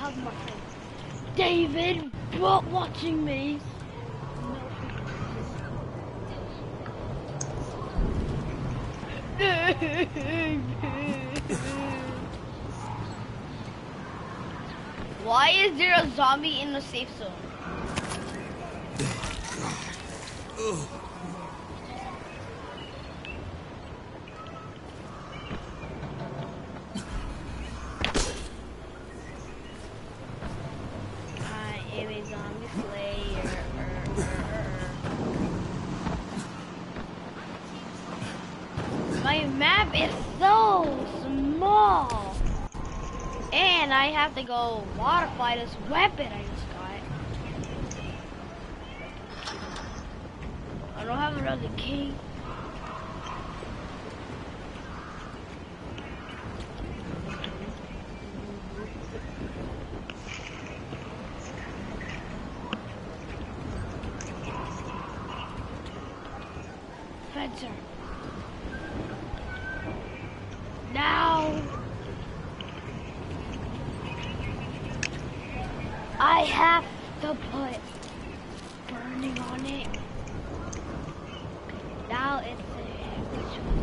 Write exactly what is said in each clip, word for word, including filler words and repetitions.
have my phone. David, what watching me? Why is there a zombie in the safe zone? I am a zombie slayer. My map is so small. And I have to go modify this weapon I just got. I don't have another key. Fencer. Now. I have to put burning on it. Now it's which one?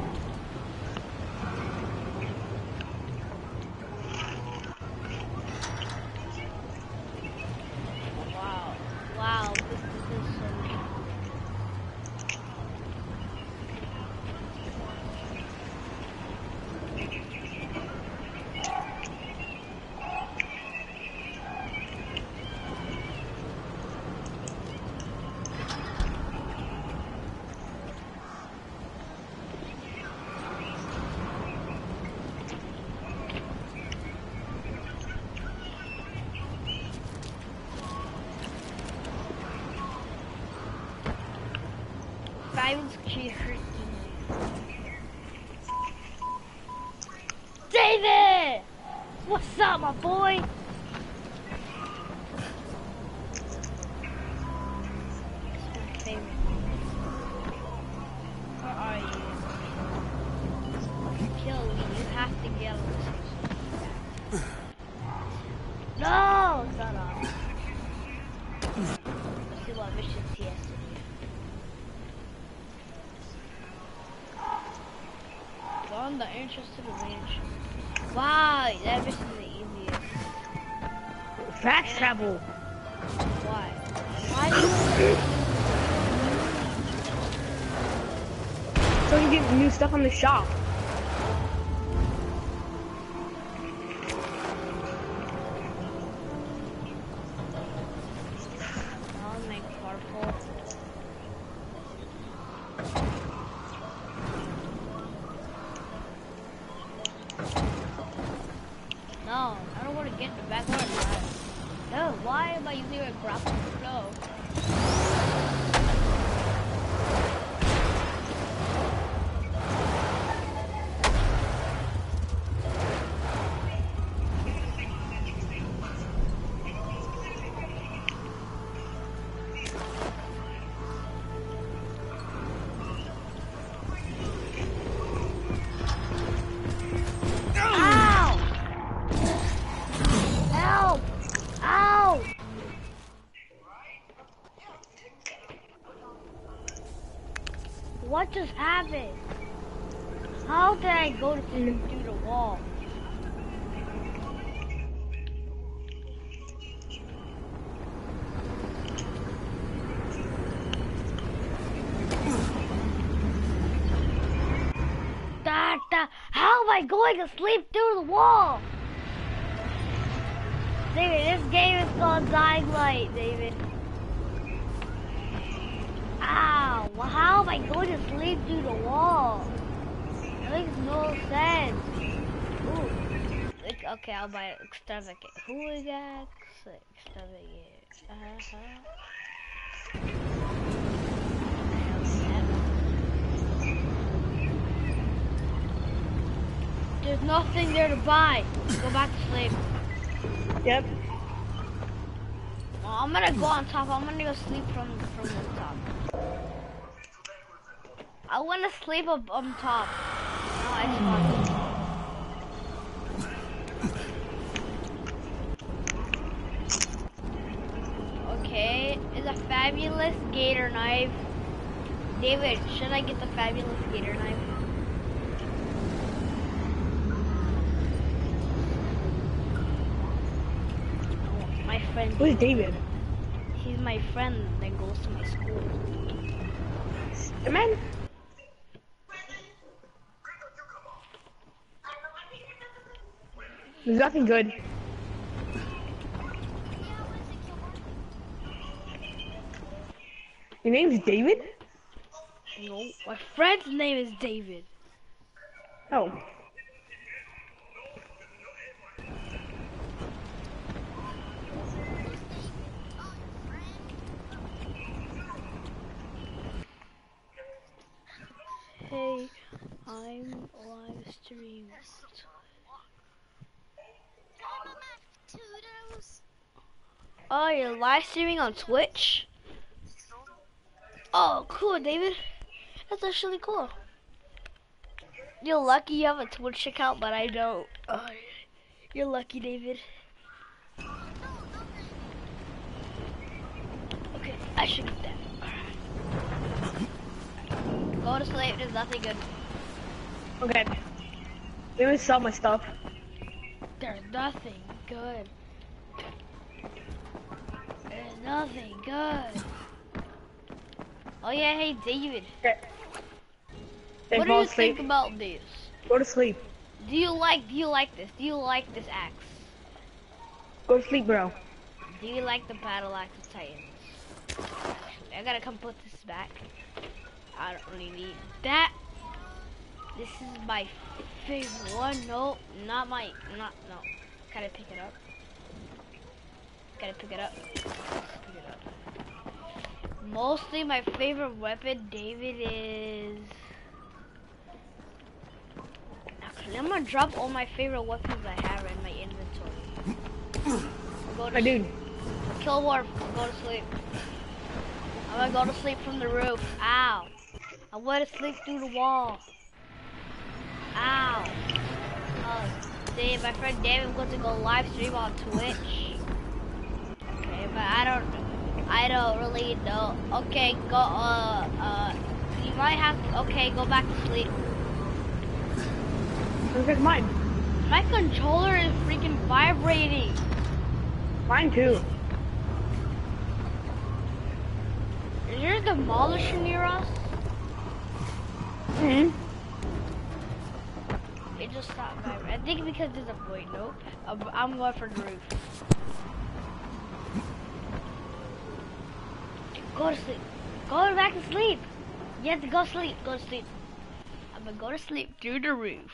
Wow, wow, this is so David! What's up, my boy? It's my favorite. Where are you? Kill me, you have to get on this. No! Shut up. Let's see what missions he has to do. On the entrance to the ranch. Wow, that mission is the easiest. Fast travel. Why? Why do you... So you get new stuff on the shop. I'll make purple. No, I don't want to get in the back door. No, why am I using a grapple? No. What just happened? How did I go through the wall? Da, da. How am I going to sleep through the wall? David, this game is called Dying Light, David. Ow, well, how am I going to sleep through the wall? That makes no sense. Ooh. Okay, I'll buy it. Extravagant. Who is that? Extravagant. Uh-huh. There's nothing there to buy. Go back to sleep. Yep. Well, I'm gonna go on top. I'm gonna go sleep from from the top. I wanna sleep up on top. No, I spawned. fabulous gator knife. David, should I get the fabulous gator knife? Oh, my friend. Who's David? He's my friend that goes to my school. The man? There's nothing good. Your name's David? No, my friend's name is David. Oh. Hey, I'm live streaming. Oh, you're live streaming on Twitch? Oh, cool, David. That's actually cool. You're lucky you have a Twitch account, but I don't. Oh, you're lucky, David. Okay, I should get that. Go to sleep, there's nothing good. Okay. Let me sell my stuff. There's nothing good. There's nothing good. Oh yeah, hey David. Okay. What do you think about this? Go to sleep. Do you like do you like this? Do you like this axe? Go to sleep, bro. Do you like the battle axe of Titans? I gotta come put this back. I don't really need that. This is my favorite one. No, not my not no. Gotta pick it up. Gotta pick it up. Pick it up. Mostly my favorite weapon, David, is... Actually, I'm gonna drop all my favorite weapons I have in my inventory. Go to My dude. Kill Warp, go to sleep. I'm gonna go to sleep from the roof. Ow. I want to sleep through the wall. Ow. Oh, Dave, my friend David wants to go live stream on Twitch. Okay, but I don't... I don't really know. Okay, go, uh, uh, you might have to, okay, go back to sleep. Look at mine. My controller is freaking vibrating. Mine too. Is there a demolisher near us? Mm-hmm. It just stopped vibrating. I think because there's a, wait, nope. I'm, I'm going for the roof. Go to sleep. Go back to sleep. You have to go sleep. Go to sleep. I'm gonna go to sleep through the roof.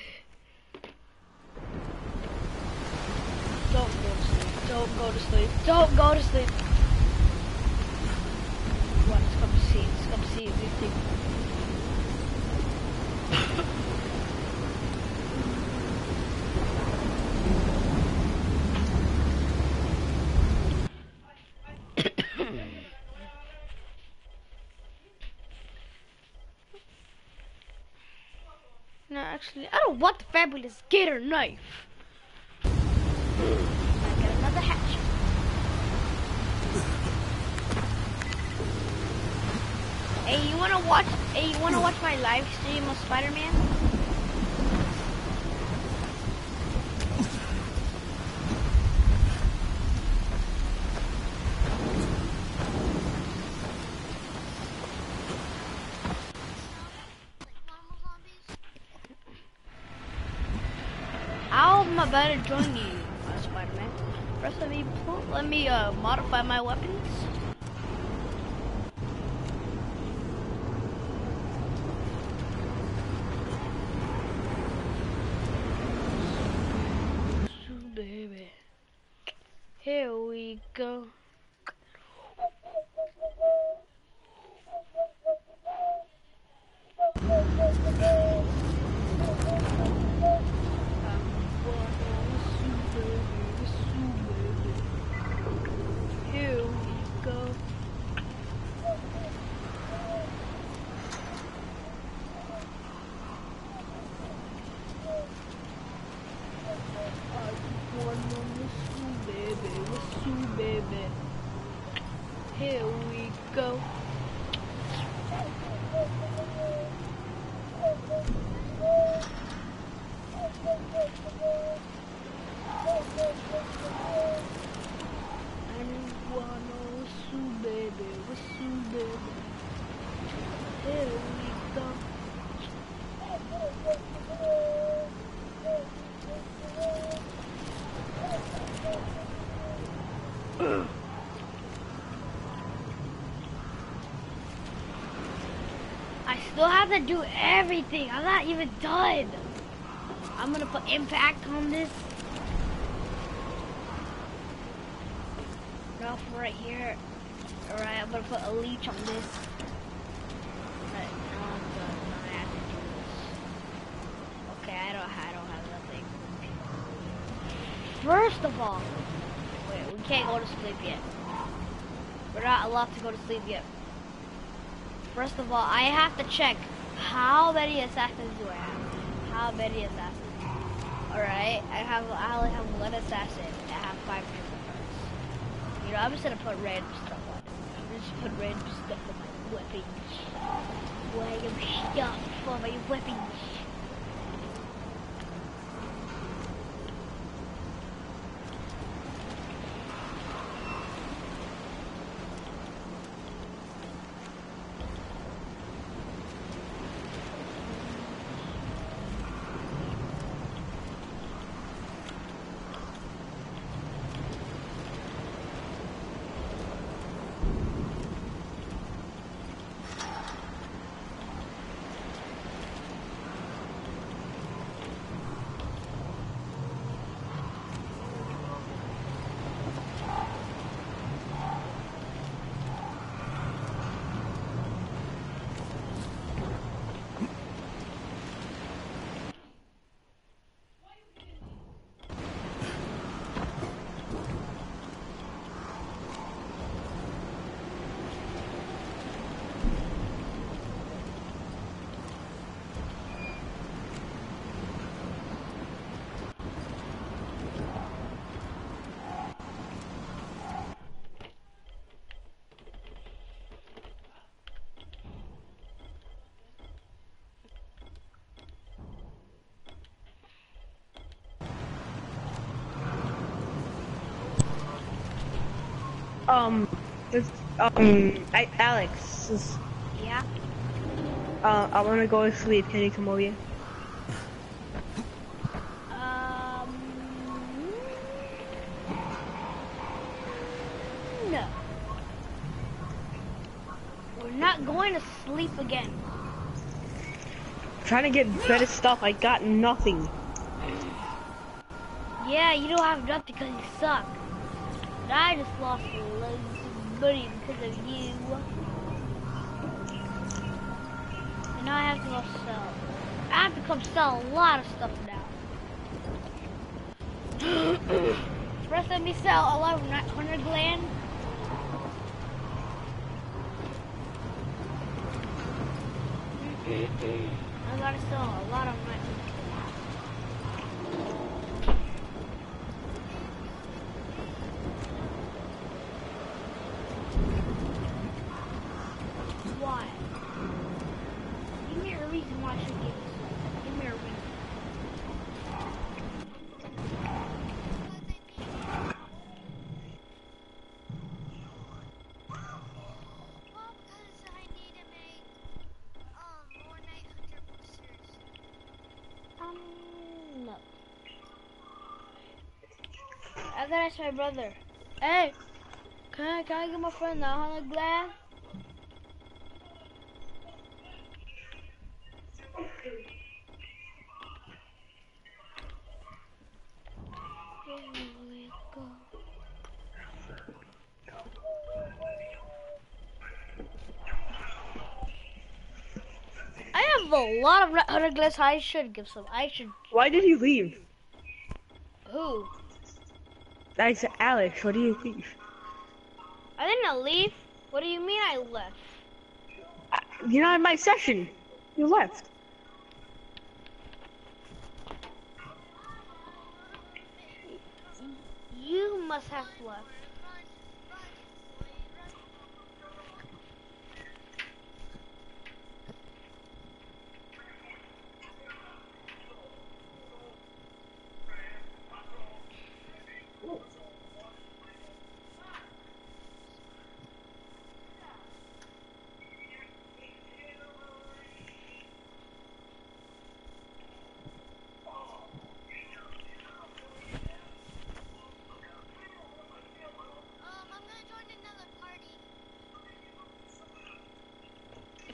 Don't go to sleep. Don't go to sleep. Don't go to sleep. What? Let's come see. Let's come see. Let's No, actually, I don't want the fabulous gator knife. I got another hatchet. Hey, you wanna watch? Hey, you wanna watch my live stream of Spider-Man? How am I about to join you, uh, Spider-Man? First, let me pull, let me uh, modify my weapons. So, baby, here we go. Here we go. Here we go. And one whistle, baby, whistle, baby. Here we go. I still have to do everything. I'm not even done. I'm gonna put impact on this. Off right here. Alright, I'm gonna put a leech on this. Right, now I'm done. Now I have to do this. Okay, I don't, I don't have nothing. First of all, wait, we can't go to sleep yet. We're not allowed to go to sleep yet. First of all, I have to check how many assassins do I have. How many assassins? Alright, I have I only have one assassin. I have five different cards. You know, I'm just gonna put random stuff on it. I'm just put random stuff on my weapons. Random stuff on my weapons. Um, it's, um, I, Alex, is, Yeah? uh, I wanna go to sleep. Can you come over here? Um, no. We're not going to sleep again. Trying to get better stuff. I got nothing. Yeah, you don't have nothing because you suck. But I just lost loads of money because of you. And now I have to go sell. I have to come sell a lot of stuff now. First let me sell a lot of hundred gland. I gotta sell a lot of my Why? Give me a reason why I should give this. Give me a reason. Well, because I need to make um more Night Hunter boosters. Um, no. I gotta ask my brother. Hey, can I, can I get my friend now on the glass? Here we go. I have a lot of other glass. I should give some. I should. Why did you leave? Who? I said, Alex, why did you leave? I didn't leave. What do you mean I left? Uh, You're not in my session. You left. You must have left. Run, run, boy, run.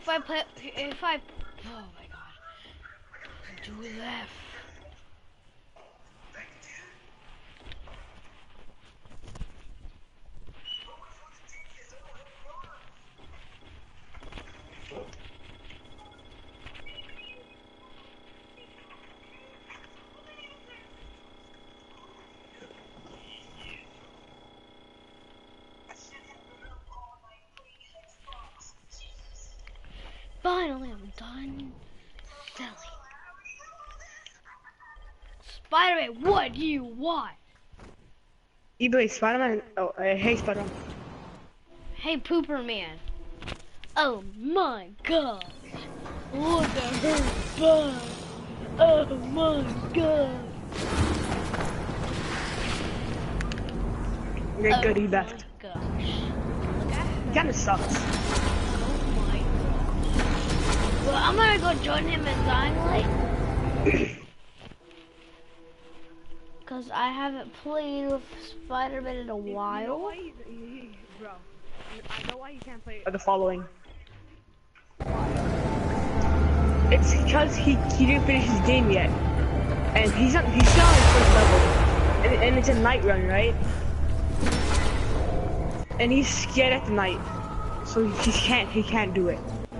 if I play, if I, oh my god, do that. Finally, I'm done selling. Spider-Man, what do you want? eBay Spider-Man. Oh, uh, hey Spider-Man. Hey, Pooper Man. Oh my god. Look at her butt. Oh my god. You're Oh good, he my left. gosh. Look at her. Kinda sucks. Oh my gosh. Well, I'm gonna go join him in Dying Light. Because I haven't played with Spider-Man in a while. You know why he, he, bro, I know why you can't play the following. It's because he, he didn't finish his game yet. And he's not, he's still on his first level. And, and it's a night run, right? And he's scared at the night. So he, he can't, he can't do it.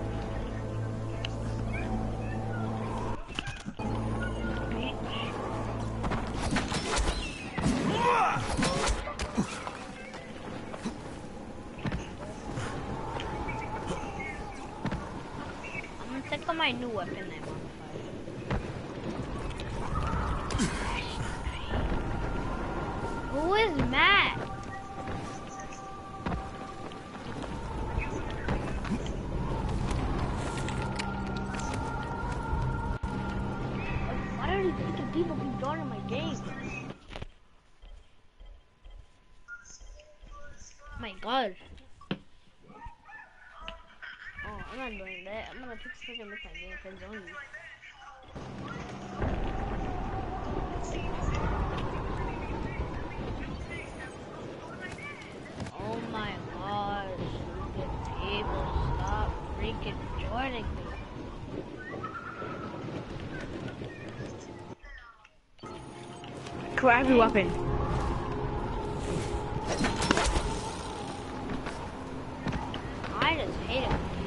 Check on my new weapon I'm on fire. Who is Matt? Why are these freaking people keep joining my game? My god. Oh, I'm not doing that. I'm gonna pick something and make my game depends on you. Oh my gosh. Freaking people, stop freaking joining me. Grab your weapon. I just hate it.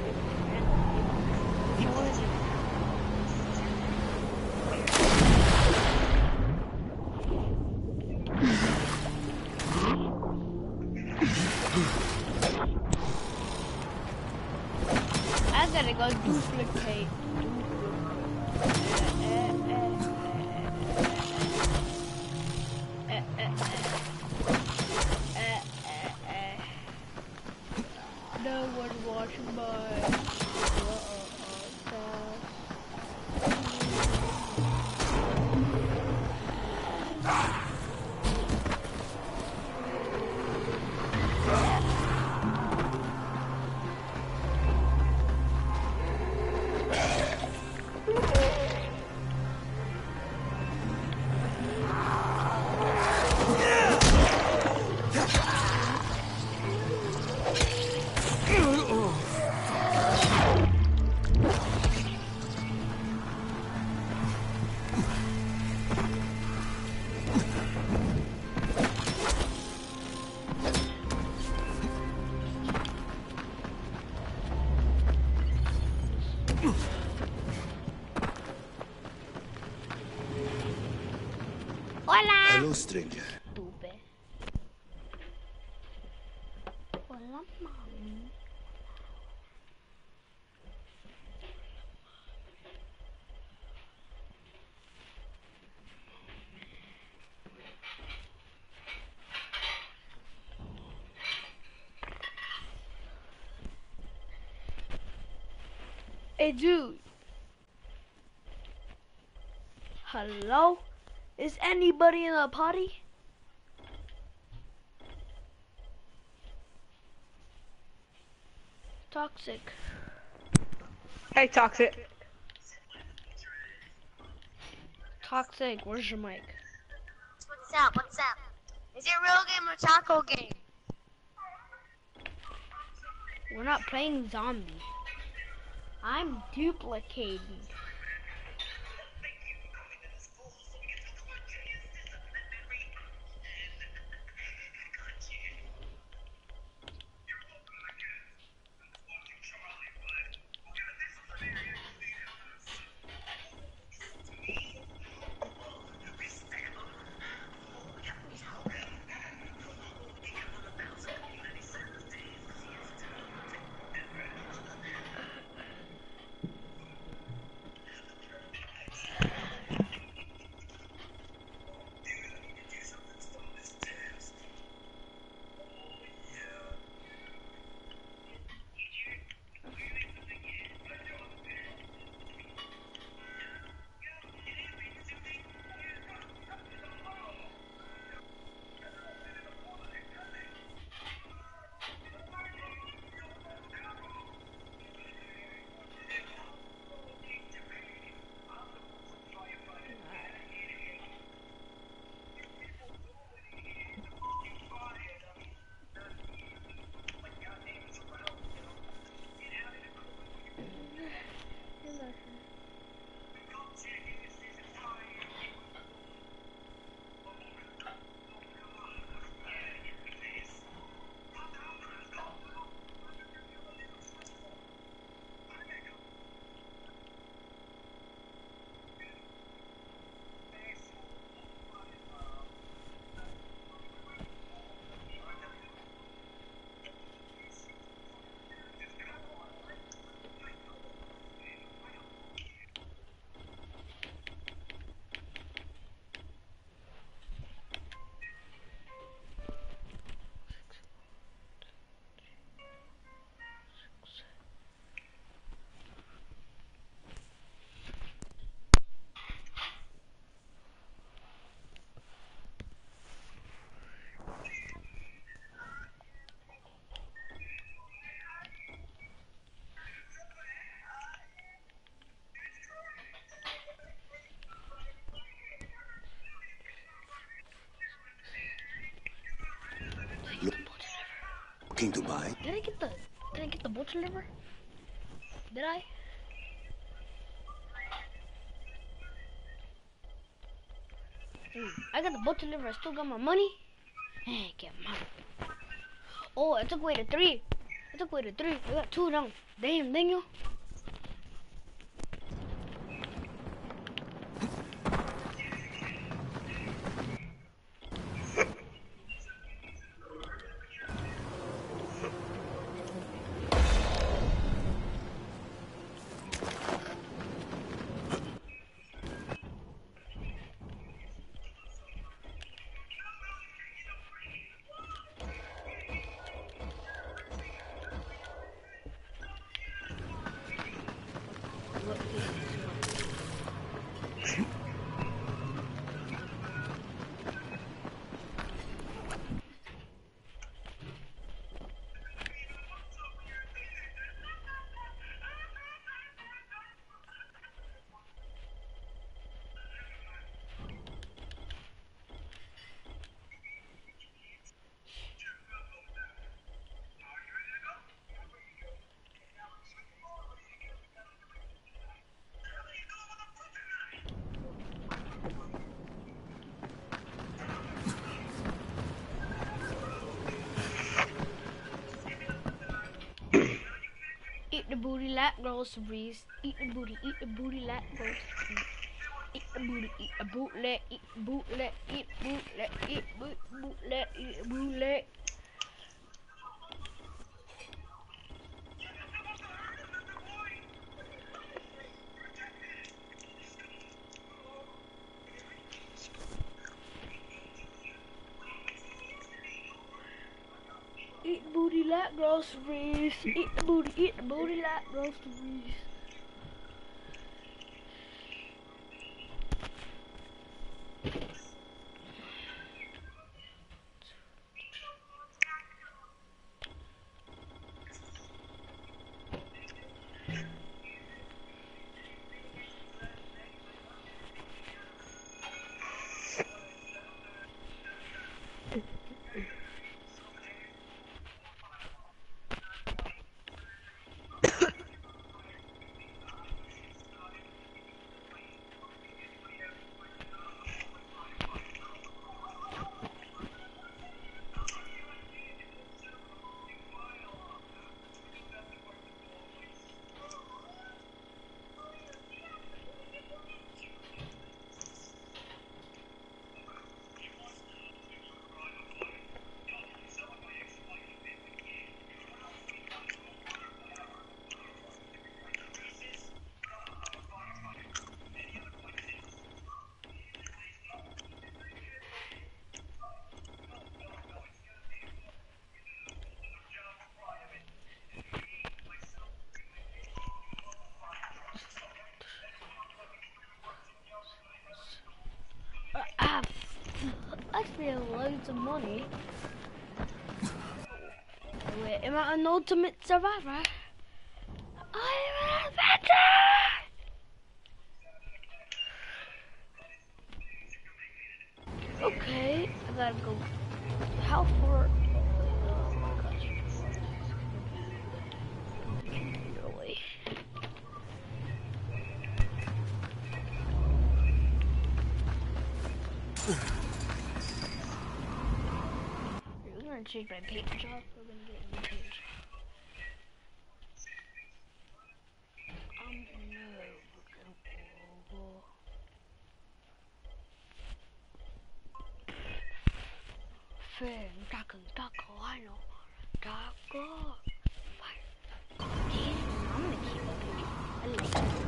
I gotta go duplicate. No one watching my Hola. Hello, stranger. Stupid. Hola, mommy. Hey, dude. Hello? Is anybody in the party? Toxic. Hey, Toxic. Toxic, where's your mic? What's up? What's up? Is it real game or taco game? We're not playing zombie. I'm duplicating. Looking to buy? Did I get the did I get the butcher liver? Did I? Hmm, I got the butcher liver, I still got my money. Hey, get money. Oh, I took away the three. I took away the three. I got two now. Damn, Daniel. Eat the booty like groceries. Eat the booty, eat the booty like groceries. Eat the booty, eat a bootleg, eat bootleg, eat bootleg, eat boot, bootleg, eat bootleg. Eat the booty like groceries. Eat the booty, eat the booty like groceries. loads of money. Wait, am I an ultimate survivor? I'm an adventure! Okay, I gotta go. How far? Oh my gosh. Really? We're gonna change my paint job. We're gonna get a new paint job. Um, no. Fair, taco, taco, I know. Taco. Jeez, I'm gonna keep my picture. I like it.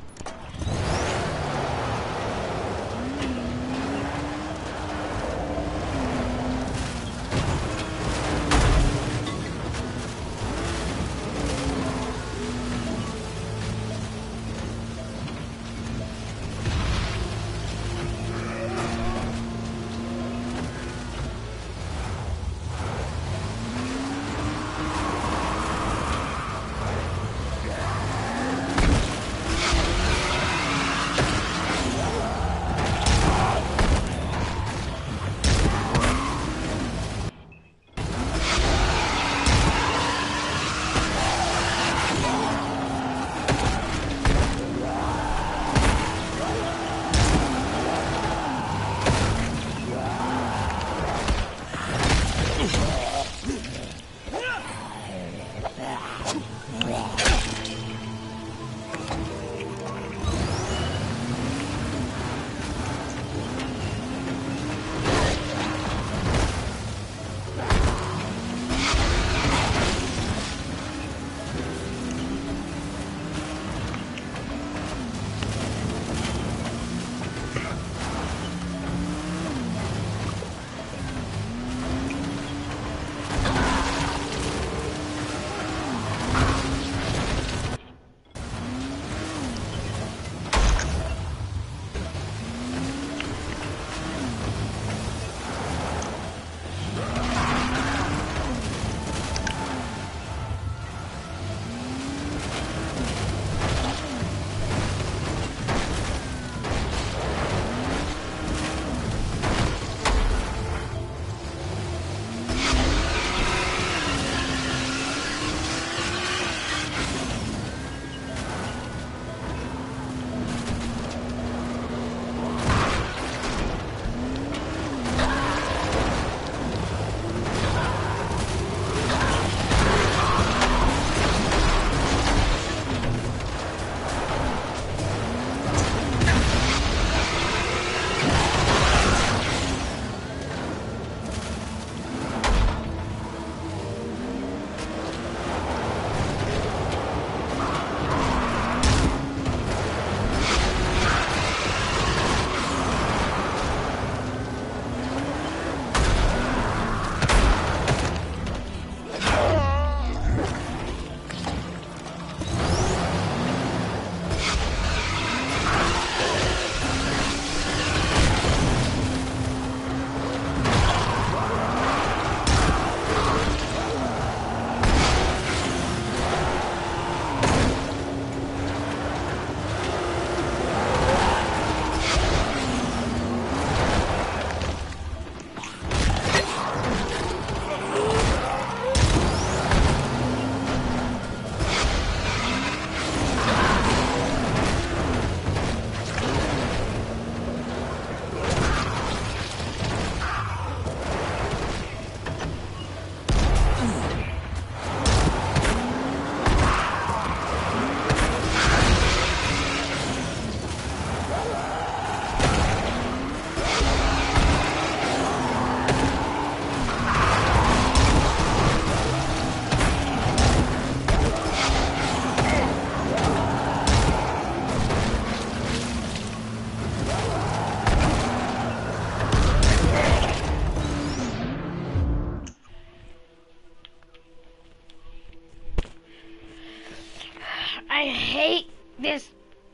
I hate this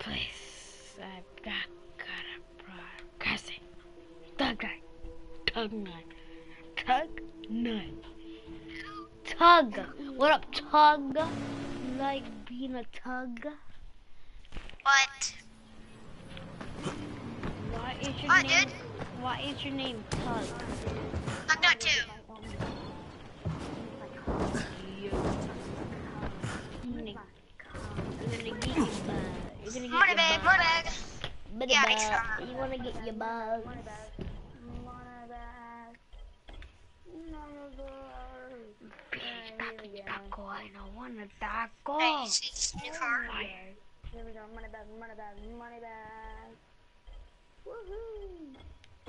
place. I've got gotta broadcasting. Dug guy. Dug guy. Nice. Tug. What up, Tug? You like being a tug? What? Why is your What, name? dude? Why is your name Tug? I'm not too. You're gonna get your bug. You're gonna get Money your bag, bug. money bag. Money Yeah, bag. it's not. You wanna get your bug. Taco, I don't want a taco. Hey, you see this new car? Here we go, money bag, money bag, money bag. Woohoo!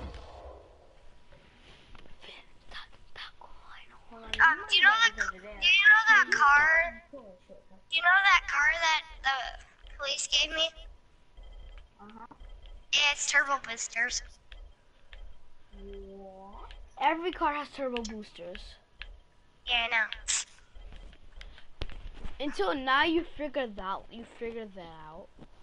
Taco, I don't want Um, do you know the, do you know that car? Do you know that car that the police gave me? Uh-huh. Yeah, it's turbo boosters. What? Every car has turbo boosters. Yeah, I know. Until now, you figured that you figured that out.